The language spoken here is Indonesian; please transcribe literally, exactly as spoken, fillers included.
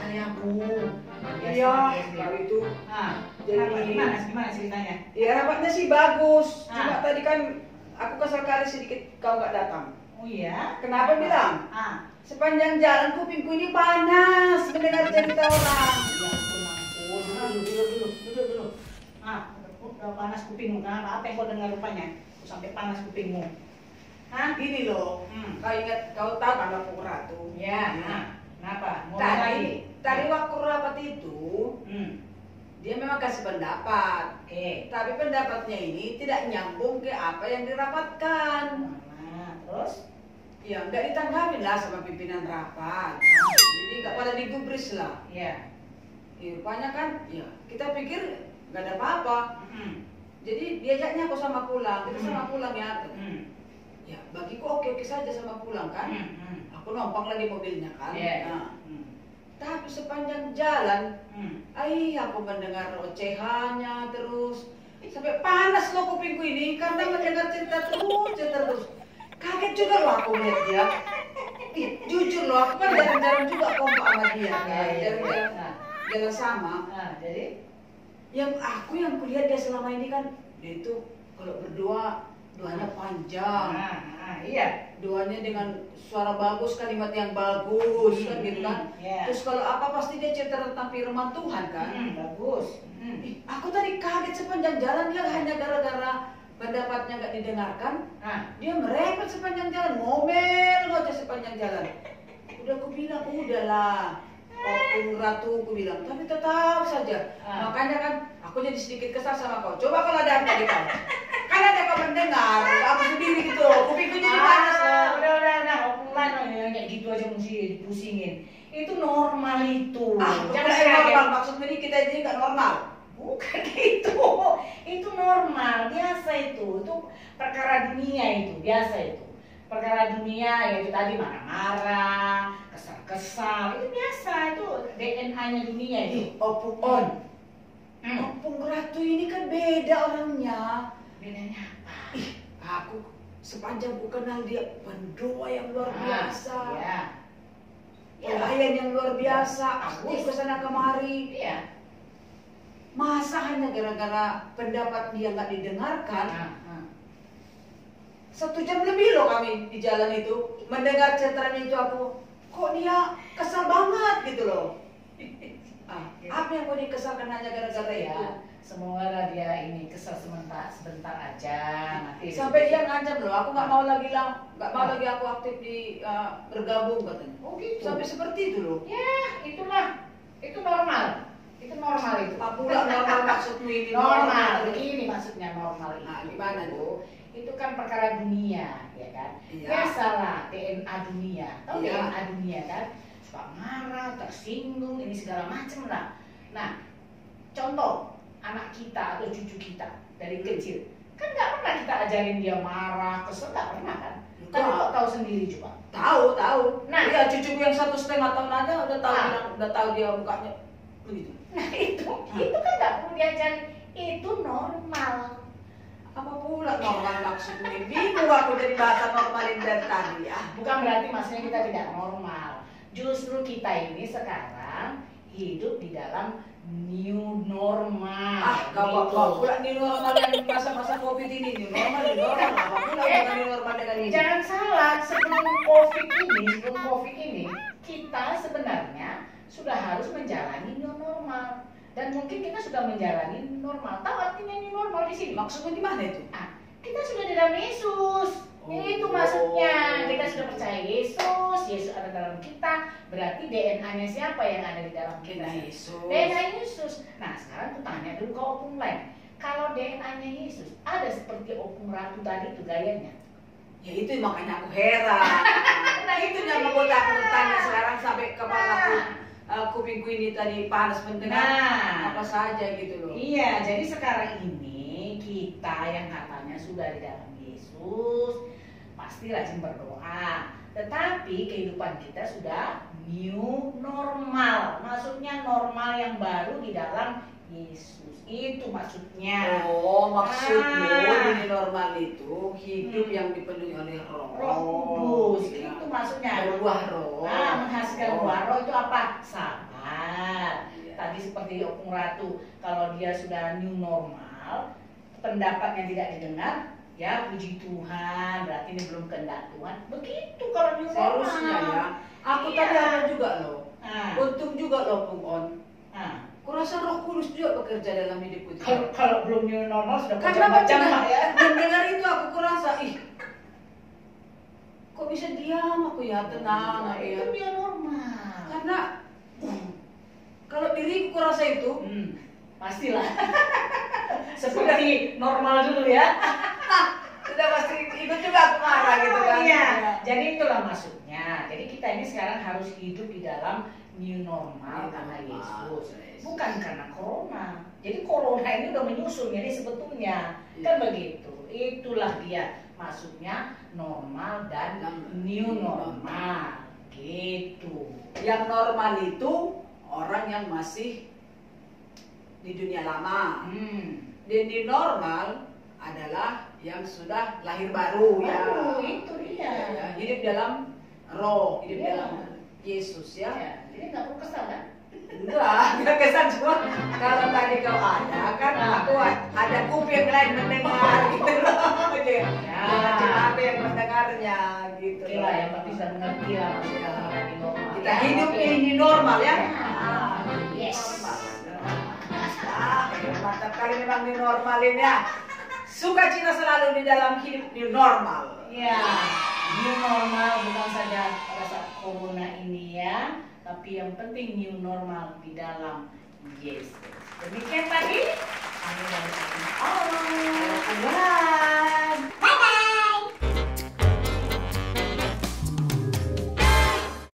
kali aku. Iya, kalau itu. Ah, Jadi gimana, gimana ceritanya? Ya rapatnya sih bagus. Ah. Cuma tadi kan aku kesal kali sedikit kau nggak datang. Oh iya? Kenapa bilang? Ah, Sepanjang jalan kupingku ini panas mendengar cerita orang. ya ampun, ampun. Duduk, duduk, duduk, duduk, duduk. Ah, udah panas kupingmu. Kenapa? Apa yang kau dengar rupanya? Kau sampai panas kupingmu. Hah? Gini loh, Hmm. kau ingat kau tahu kan aku ratu? Ya, nah, kenapa? Mau Tadi, lagi? tadi waktu rapat itu Hmm. dia memang kasih pendapat. Oke. Tapi pendapatnya ini tidak nyambung ke apa yang dirapatkan. Nah, terus? Ya nggak ditanggapin lah sama pimpinan rapat. Jadi nggak pada digubris lah. Iya. Ya, rupanya kan, ya kita pikir nggak ada apa-apa. Hmm. Jadi diajaknya aku sama pulang, kita Hmm. sama pulang ya. Hmm. Ya bagiku oke-oke saja sama pulang kan. Hmm. Hmm. Aku numpang lagi mobilnya kan. Iya. Nah, Hmm. tapi sepanjang jalan, Hmm. ai aku mendengar ocehannya terus. Sampai panas loh kupingku ini karena mendengar cerita terus, cerita terus. Kaget juga loh aku lihat dia. Ih, jujur loh, aku kan jarang-jarang juga kompak sama dia. Iya, Kan? iya. Jarang-jarang Nah, jalan sama. nah, jadi? Yang aku yang kulihat dia selama ini kan, dia itu kalau berdoa doanya panjang. Nah, nah, iya. Doanya dengan suara bagus, kalimat yang bagus kan gitu kan. Iya. Terus kalau apa pasti dia cerita tentang firman Tuhan kan. Hmm, bagus. Hmm. Ih, aku tadi kaget sepanjang jalan dia hanya gara-gara pendapatnya nggak didengarkan. Nah, Dia merepet sepanjang jalan, ngomel aja sepanjang jalan. Udah aku bilang, udahlah, Opung Ratu, aku bilang, tapi tetap saja. Ah. Makanya kan, aku jadi sedikit kesal sama kau. Coba kalau ada apa di kau, kan ada kau mendengar, aku sendiri gitu, kupingku jadi panas ah, loh. udah, udah, nah, omongan yang kayak gitu aja mesti dipusingin. Itu normal itu. Ah, Jangan bukan kaget. normal, maksudnya ini kita jadi nggak normal. Bukan gitu. Itu normal, biasa itu. Itu perkara dunia itu, biasa itu. Perkara dunia yaitu tadi marah-marah, kesal-kesal, itu biasa, itu D N A-nya dunia itu. Ih, Opung On, Hmm. Opung Ratu ini kan beda orangnya. Bedanya apa? Ih, aku sepanjang ku kenal dia pendoa yang luar Ah, biasa. Iya. Pelayan yang luar biasa, aktif Bagus. kesana kemari. Iya. Masa hanya gara-gara pendapat dia nggak didengarkan? Nah, nah. Satu jam lebih loh kami di jalan itu mendengar ceritanya itu aku, kok dia kesal banget gitu loh. Ah, apa yang mau dikesalkan hanya gara-gara itu? Ya, semoga dia ini kesal sebentar, sebentar aja nanti. Sampai dia ngancam loh, aku nggak mau lagi lah, nggak mau Ah. lagi aku aktif di uh, bergabung katanya. Oh gitu. Sampai seperti itu loh. Ya, itulah, itu normal, itu normal itu. Apa pula normal maksudmu ini? Normal, begini maksudnya normal itu. Nah, gimana tuh? Itu kan perkara dunia, ya kan? Iya. Biasalah D N A dunia, tahu Iya. D N A dunia kan? Suka marah, tersinggung, ini segala macam lah. Nah, contoh anak kita atau cucu kita dari kecil, kan nggak pernah kita ajarin dia marah, kesel, nggak pernah kan? Tapi Enggak. kok tahu sendiri coba? Tahu, tahu. Nah. Iya, cucuku yang satu setengah tahun aja udah tahu Ah. dia, udah tahu dia mukanya begitu. Nah itu, itu kan nggak perlu diajarin, itu normal. Apa pula normal maksudnya? Bingung aku jadi bahasa normalin dari tadi ya. Bukan berarti maksudnya kita tidak normal. Justru kita ini sekarang hidup di dalam new normal. Ah, kau gitu. bawa pula new normal yang masa-masa covid ini new normal, new normal apa pula Eh, bukan new normal dengan ini? Jangan salah, sebelum COVID ini, sebelum COVID ini, kita sebenarnya sudah harus menjalani new normal. Dan mungkin kita sudah menjalani new normal. Tahu artinya new normal di sini? Maksudnya gimana itu? Ah, kita sudah di dalam Yesus. Oh. Itu maksudnya. Kita sudah percaya Yesus, Yesus ada dalam kita. Berarti D N A-nya siapa yang ada di dalam kita? Yesus. D N A Yesus. Nah, sekarang aku tanya dulu ke Opung lain. Kalau D N A-nya Yesus, ada seperti Opung Ratu tadi itu gayanya? Ya itu makanya aku heran. Nah, itu itu yang dia. membuat aku bertanya sekarang sampai kepalaku uh, kupingku ini tadi panas mendengar Nah. apa saja gitu loh. Iya, jadi sekarang ini kita yang katanya sudah di dalam Yesus pasti rajin berdoa. Tetapi kehidupan kita sudah new normal. Maksudnya normal yang baru di dalam Yesus. Itu maksudnya. Oh, maksudmu Ah. ini normal itu hidup Hmm. yang dipenuhi oleh roh. Roh Kudus. Ya. Itu maksudnya. Berbuah roh. Nah, menghasilkan Oh. buah roh itu apa? Sabar, tadi seperti Opung Ratu, kalau dia sudah new normal, pendapatnya tidak didengar, ya puji Tuhan, berarti ini belum kehendak Tuhan. Begitu kalau new normal. Seharusnya ya. Aku Iya. tadi ada juga loh. Nah, Untung juga loh Pung On. nah. Kurasa Roh Kudus juga bekerja dalam hidupku. Kalau kalau belum new normal sudah Karena macam-macam mendengar, ya. mendengar itu aku kurasa, ih, kok bisa diam aku ya, tenang aku ya. Itu new normal. Karena uh, kalau diriku kurasa itu, Hmm, pastilah. Seperti normal dulu ya. sudah pasti ikut juga aku marah gitu kan. Iya. Jadi itulah maksudnya. Jadi kita ini sekarang harus hidup di dalam new normal New karena normal. Yesus, Yesus. bukan karena corona. Jadi corona ini udah menyusul, jadi sebetulnya Iya. kan begitu. Itulah dia maksudnya normal dan new normal. Gitu. Yang normal itu orang yang masih di dunia lama. Hmm. Dan di normal adalah yang sudah lahir baru ya. Oh, itu dia. Ya, hidup dalam roh, hidup Iya. dalam Yesus ya. Ya, jadi nggak perlu kesal kan? Enggak, enggak kesan cuma kalau tadi kau ada kan aku ada kuping lain mendengar gitu loh. Ya. Cuma aku yang mendengarnya gitu. Oke lah, yang penting sudah mengerti lah maksudnya lagi normal. Kita Ya, hidup oke. ini normal ya. Ah, yes. Normal. Ah, mantap kali memang new normal ini ya. Sukacita selalu di dalam hidup new normal. Ya, new normal bukan saja pada saat corona ini ya, tapi yang penting new normal di dalam Yesus. Demikian.